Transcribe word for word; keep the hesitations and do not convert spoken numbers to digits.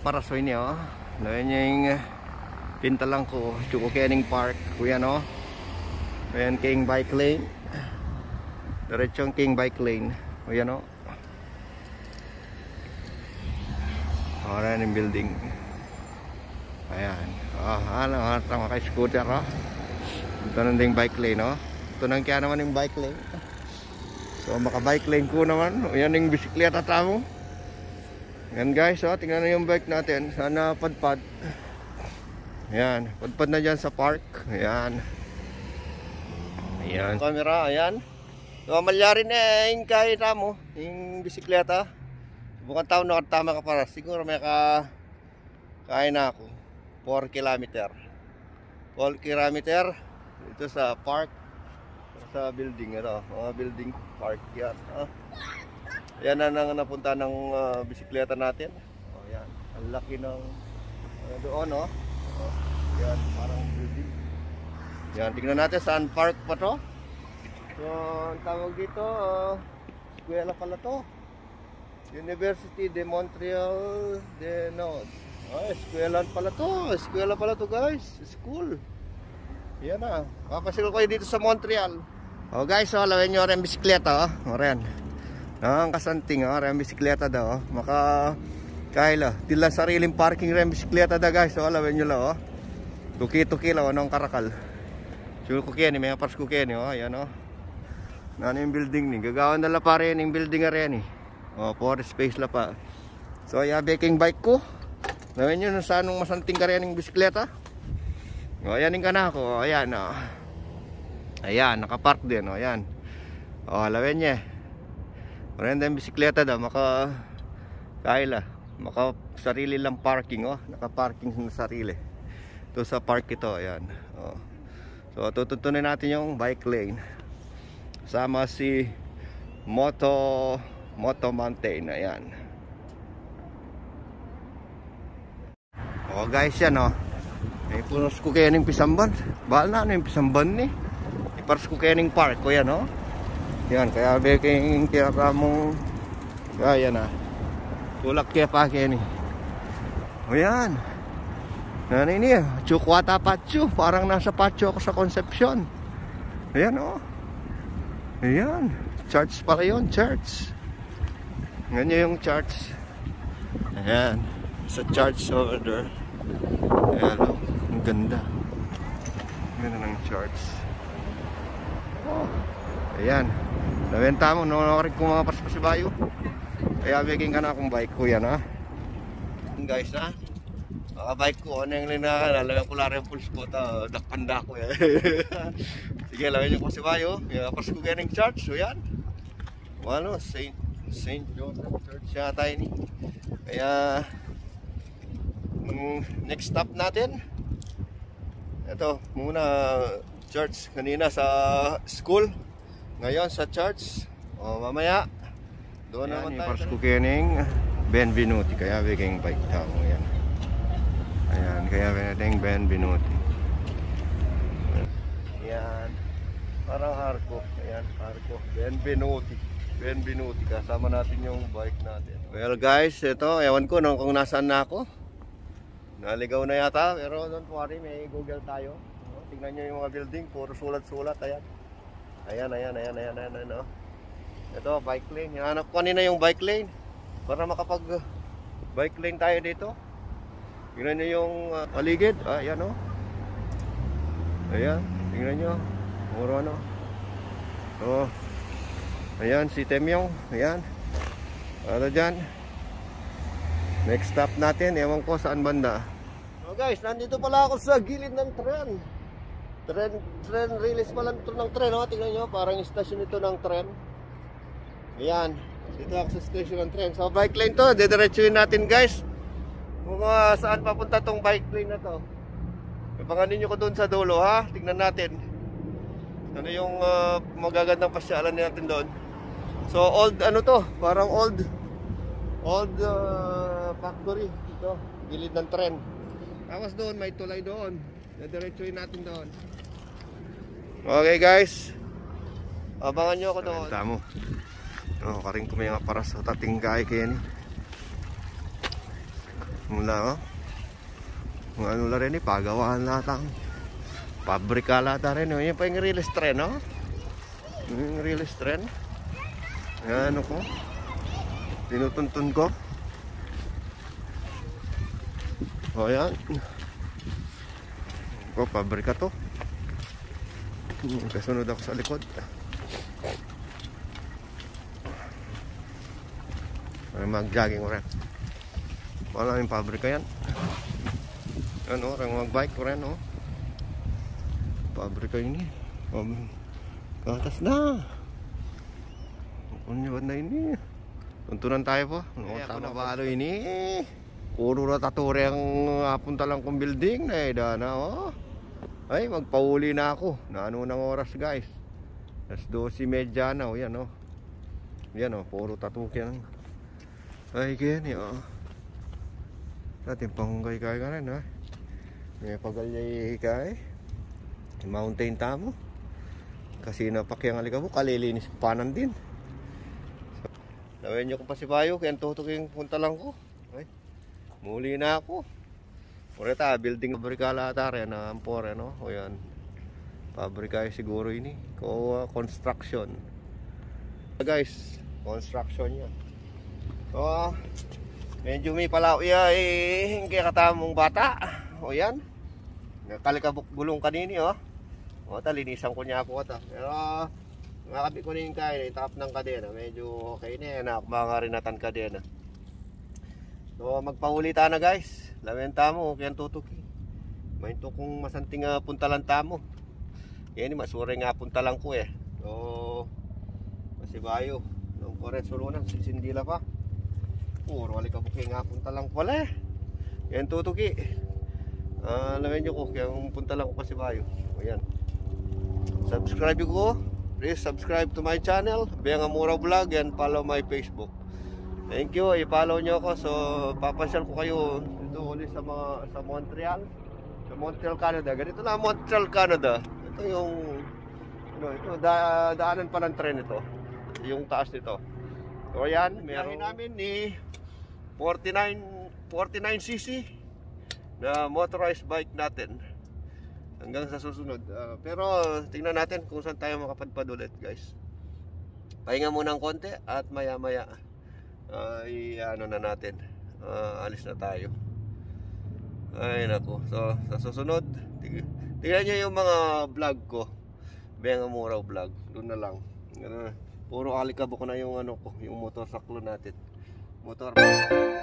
parasoy niya, oh. Lawan niya yung pinta lang ko, Chuko Kening Park, kuya, no? Ayan, King Bike Lane. Diretsong King Bike Lane, kuya, no? Ayan yung building. Ayan. Oh, ano, tama kay scooter, oh. Ito nandang bike lane, oh. Ito nang kaya naman yung bike lane. So, maka bike lane ko naman. Ayan yung bisikleta tamo. Ayan guys, oh, tingnan na yung bike natin. Sana padpad. Ayan, padpad na dyan sa park. Ayan. Ayan. Camera, ayan. So, malyari na yung kahit mo. Yung bisikleta. Bukan taon nakatama ka para. Siguro may ka kaya na ako. four kilometer. four kilometer. Ito sa park. Sa building. Ito. Mga building. Park yan. Ah. Yan na nang napunta ng uh, bisikleta natin. Oh, yan. Ang laki ng uh, doon, oh. Oh. Yan, parang building. Yan, tingnan natin saan park pa to. So, ang tawag dito, uh, eskwela pala to. University de Montreal de no. Oh, eskwela pala to. Eskwela pala to, guys. School. Yan na. Papasil ko kayo dito sa Montreal. Oh, guys, oh, lawin nyo rin bisikleta, oh. Oren. Ang kasanting, oh, rin bisikleta daw, oh. Maka kaila, tila sariling parking rin bisikleta da, guys, oh, lawin nyo lang, oh. Tuki-tuki lang, oh, nang karakal. Sure ko kaya ni, may kapars ko kaya ni, oh, ayan, oh. Nano yung building ni, gagawan na la pa rin yung building nga rin, eh. Oh, for space la pa. So, yeah, baking bike ko. Lawin nyo, saan nung masanting ka rin yung bisikleta. Oh, ayan yung kana ko, oh, ayan, oh. Ayan, nakapark din, oh, ayan. Oh, lawin niya. Maganda yung bisikleta daw, maka kaila, maka sarili lang parking, oh. Naka-parking sa sarili. Ito sa park ito, ayan. Oh. So, tututunin natin yung bike lane. Sama si Moto Moto Mountain, ayan. Oh, guys, yan, oh. May punos ko kaya ng Pisamban. Bahal na, ano yung Pisamban ni? Ipars ko kaya ng park ko, yan, oh. Yan, kaya beking kaya kamong kaya na tulak kaya pa kaya ni. O yan. Yan ini, Chukwata Pacho. Parang nasa Pacho ako sa Concepcion. Ayan, oh. Ayan, church pala yun, church. Ganyan yung church. Ayan, sa church over there. Ayan, oh. Ang ganda. Ganda ng church. Oh. Ayan. Nabenta mo, nakunarin ko mga paspasibayo. Kaya beking ka na akong bike ko yan, ha. Guys, ha. Mga bike ko, ano yung lina, lalagyan ko lang yung full spot, ha. Dakpanda ko yan. Sige, lagyan yung pasibayo. Kaya pas ko ganang church, so yan. Ano, Saint Saint Joseph Church yata yun. Kaya next stop natin, ito, muna church. Kanina sa school, ngayon sa church. O mamaya doon naman tayo. Pars ko kening Benvenuti. Kaya beking bike tao. Ayan. Ayan. Kaya beking Benvenuti. Ayan. Parang arko. Ayan. Arko. Benvenuti. Benvenuti. Kasama natin yung bike natin. Well guys, ito. Ewan ko no, kung nasaan na ako. Naligaw na yata. Pero don't worry, may Google tayo. Tingnan nyo yung mga building. Puro sulat-sulat. Ayan. Ayan, ayan, ayan, ayan, ayan, ayan, oh. Ito, bike lane. Hinahanap ko kanina yung bike lane para makapag bike lane tayo dito. Tingnan nyo yung uh, paligid. Ah, ayan, oh. Ayan, tingnan nyo. Puro ano. Oh. Ayan, si Temyong. Ayan. Ano dyan? Next stop natin. Ewan ko saan banda. So guys, nandito pala ako sa gilid ng tren. Tren, tren, release pala ito ng tren, oh. Tingnan nyo, parang station ito ng tren. Ayan, dito ako sa station ng tren. So bike lane to, didiretsuhin natin guys. Kung uh, saan papunta tong bike lane na to. Ipanganin nyo ko doon sa dulo, ha. Tingnan natin ano yung uh, magagandang pasyalan natin doon. So old, ano to, parang old Old uh, factory. Ito, gilid ng tren. Tapos doon, may tulay doon. Didiretsuhin natin doon. Okay guys, abangan nyo ako doon. Tamo. Oh, karing kumaya para sa tating kay kaya ni. Mula oh. Mga ano na rin eh, pagawaan lahat ang pabrika lahat rin. Oh. Yan pa yung release trend, no? Yung release trend. Yan ano ko. Tinutuntun ko. O yan. O, pabrika to. Kasunod ako sa likod. Mag-jogging ko rin. Wala yung pabrika yan. Ano, orang mag-bike ko rin, no? Pabrika yun eh. Um, katas na. Unyawad na yun eh. Tuntunan tayo po. No, ako na balo yun eh. Puro na taturi ang apunta lang kong building na eh. Dana, oh. Ay, magpauli na ako. Naano ng oras, guys. Alas dose medya na, oh. Yan, oh. Yan, oh. Puro tatuki lang. Ay, ganyan, oh. Ating panggay kaya ka rin, ha. May pagalyay kaya. Mountain tamo. Kasi napakyang alikabo, kalilinis panan din. So, nawin nyo kung pasibayo, kaya tutuking punta lang ko. Ay, muli na ako. Mureta, building pabrika ata rin na ampore, no? O yan. Pabrika siguro ini. Ko uh, construction. Guys, construction yan. So, uh, medyo may palaw ya eh, hindi katamong bata. O yan. Nakalikabok gulong kanini, oh. O, talinisan ko niya ako ata. Pero, makabi ko na yung kain, itap ng kadena. Medyo okay na yan, mga rinatan kadena. So, magpaulit na guys. Lamenta mo, kaya tutuki. Mainto kung masanting uh, puntalan tamo. Yan, masure nga puntalan ko eh. So, masibayo. Nung koret sulunan, sisindila pa. Puro, alikabuki nga puntalan ko pala eh. Yan tutuki. Uh, alam nyo ko, kaya punta lang ko kasi bayo. Ayan. Subscribe ko. Please subscribe to my channel, Benga Mura Vlog, and follow my Facebook. Thank you. I-follow nyo ako. So, papasyal ko kayo dito ulit sa, mga, sa Montreal. Sa Montreal, Canada. Ganito na Montreal, Canada. Ito yung ano, ito, da, daanan pa ng tren ito. Yung taas nito. So, ayan. Meron namin ni forty-nine cc na motorized bike natin hanggang sa susunod. Uh, pero tingnan natin kung saan tayo makapadpad ulit, guys. Pahinga muna ng konti at maya maya uh, i-ano na natin, uh, alis na tayo. Ay nako. So sa susunod tig tingnan nyo yung mga vlog ko, Benga Mura Vlog. Doon na lang. Puro alikabok na yung ano ko, yung motorcycle natin. Motor